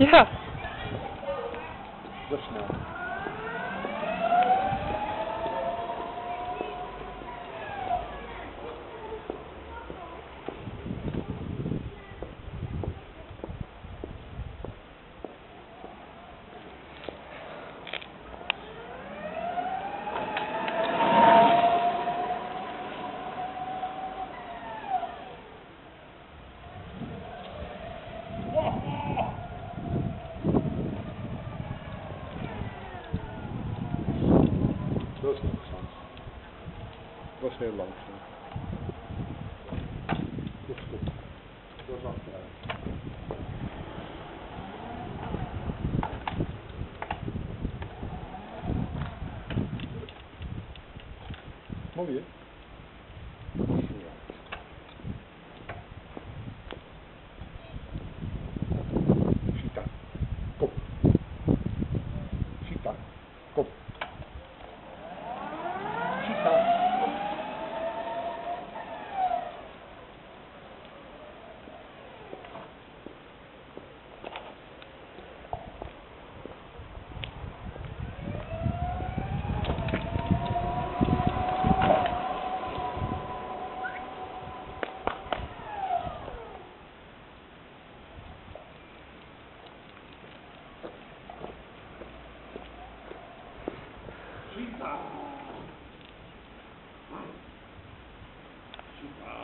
Ja. Dat is snel. Dat is langzaam. Dat is heel langzaam. Dat is goed. Dat is achteruit. Mooi hè? Vooruit. Sita. Kom. Sita. Kom. Sita. Sita. Sita.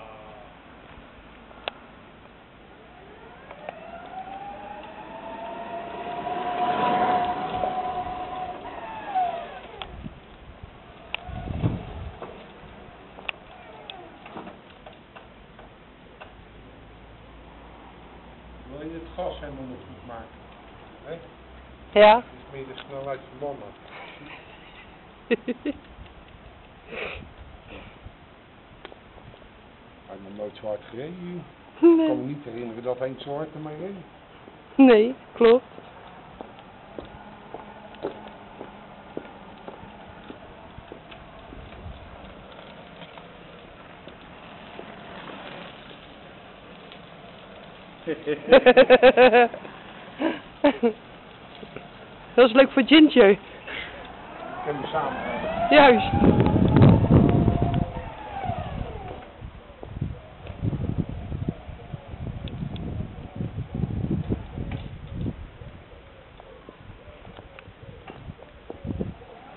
Wil je het gas helemaal nog goed maken? Hè? Ja. Dat is meer de snelheid van mama. Ik heb nog nooit zo hard gereden. Ik kan me Nee. niet herinneren dat Henk zo hard ermee reed. Nee, klopt. Dat is leuk voor Ginger. Ik ken hem samen. Juist.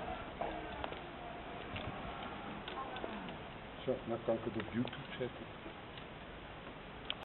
Zo, nou kan ik het op YouTube zetten.